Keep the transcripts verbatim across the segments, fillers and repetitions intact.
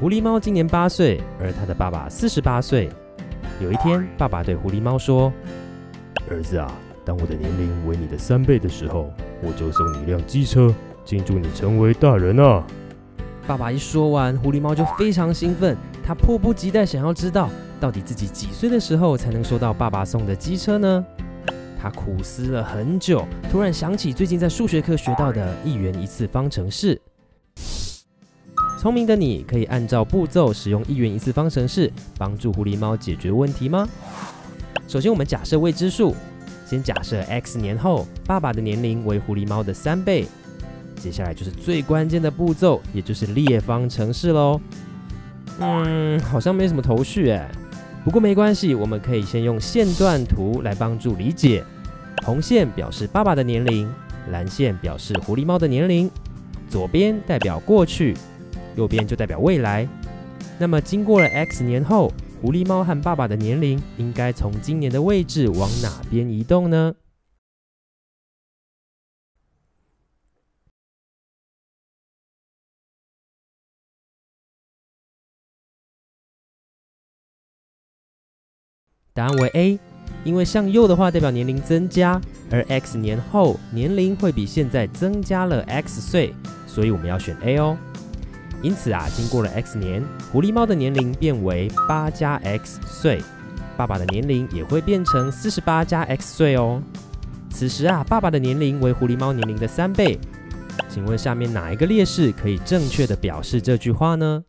狐狸猫今年八岁，而他的爸爸四十八岁。有一天，爸爸对狐狸猫说：“ 儿子啊，当我的年龄为你的三倍的时候，我就送你一辆机车，庆祝你成为大人啊！” 爸爸一说完，狐狸猫就非常兴奋，他迫不及待想要知道，到底自己几岁的时候才能收到爸爸送的机车呢？他苦思了很久，突然想起最近在数学课学到的一元一次方程式。聪明的你可以按照步骤使用一元一次方程式，帮助狐狸猫解决问题吗？首先，我们假设未知数，先假设 x 年后爸爸的年龄为狐狸猫的三倍。接下来就是最关键的步骤，也就是列方程式咯。嗯，好像没什么头绪哎。不过没关系，我们可以先用线段图来帮助理解。红线表示爸爸的年龄，蓝线表示狐狸猫的年龄，左边代表过去，右边就代表未来。那么经过了 x 年后，狐狸猫和爸爸的年龄应该从今年的位置往哪边移动呢？答案为 A， 因为向右的话代表年龄增加，而 x 年后年龄会比现在增加了 x 岁，所以我们要选 A 哦。因此啊，经过了 x 年，狐狸猫的年龄变为八加 x 岁，爸爸的年龄也会变成四十八加 x 岁哦。此时啊，爸爸的年龄为狐狸猫年龄的三倍。请问下面哪一个列式可以正确的表示这句话呢？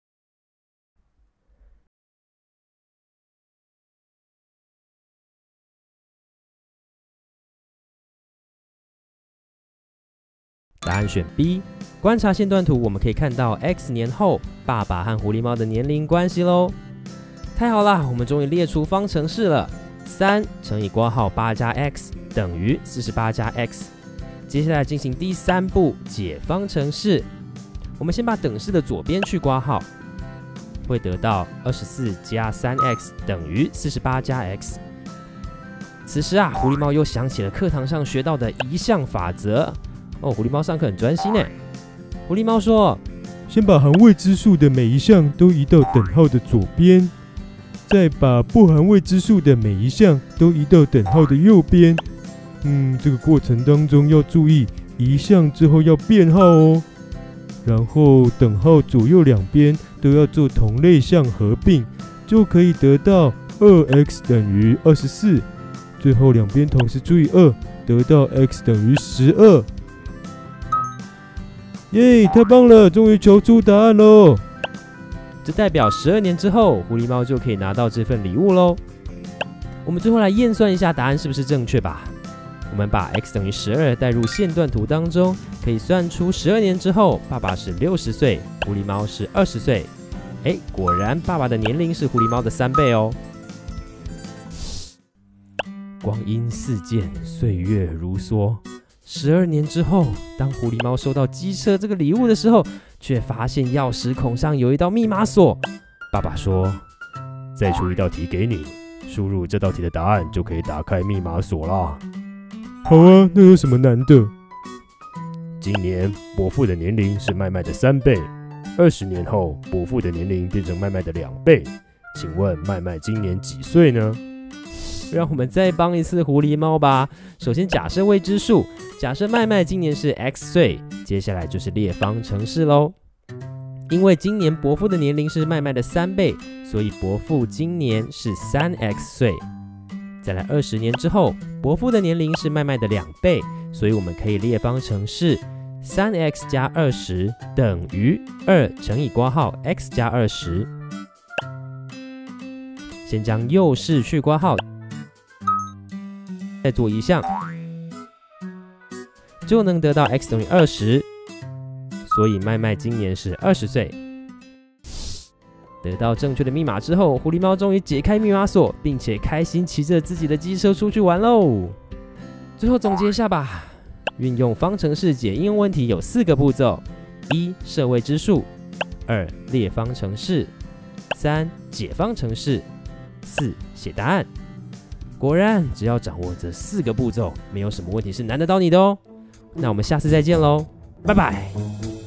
答案选 B。观察线段图，我们可以看到 x 年后爸爸和狐狸猫的年龄关系咯。太好了，我们终于列出方程式了。三乘以括号八加 x 等于四十八加 x。接下来进行第三步解方程式。我们先把等式的左边去括号，会得到二十四加 三 x 等于四十八加 x。此时啊，狐狸猫又想起了课堂上学到的移项法则。哦，狐狸猫上课很专心呢。狐狸猫说：“ 先把含未知数的每一项都移到等号的左边，再把不含未知数的每一项都移到等号的右边。嗯，这个过程当中要注意移项之后要变号哦。然后等号左右两边都要做同类项合并，就可以得到 二 x 等于二十四。最后两边同时除以二，得到 x 等于十二。”耶，太棒了，终于求出答案喽！ 这代表十二年之后，狐狸猫就可以拿到这份礼物喽。我们最后来验算一下答案是不是正确吧。我们把 x 等于十二带入线段图当中，可以算出十二年之后，爸爸是六十岁，狐狸猫是二十岁。哎，果然爸爸的年龄是狐狸猫的三倍哦。光阴似箭，岁月如梭。十二年之后，当狐狸猫收到机车这个礼物的时候，却发现钥匙孔上有一道密码锁。爸爸说：“ 再出一道题给你，输入这道题的答案就可以打开密码锁啦。”好啊，那有什么难的？今年伯父的年龄是麦麦的三倍，二十年后伯父的年龄变成麦麦的两倍。请问麦麦今年几岁呢？ 让我们再帮一次狐狸猫吧。首先假设未知数，假设麦麦今年是 x 岁，接下来就是列方程式咯。因为今年伯父的年龄是麦麦的三倍，所以伯父今年是 三 x 岁。再来二十年之后，伯父的年龄是麦麦的两倍，所以我们可以列方程式 三 x 加二十等于二乘以括号 x 加二十。先将右式去括号，再做移项，就能得到 x 等于二十，所以麦麦今年是二十岁。得到正确的密码之后，狐狸猫终于解开密码锁，并且开心骑着自己的机车出去玩喽。最后总结一下吧，运用方程式解应用问题有四个步骤：一、设未知数；二、列方程式；三、解方程式；四、写答案。果然，只要掌握这四个步骤，没有什么问题是难得到你的哦。那我们下次再见喽，拜拜。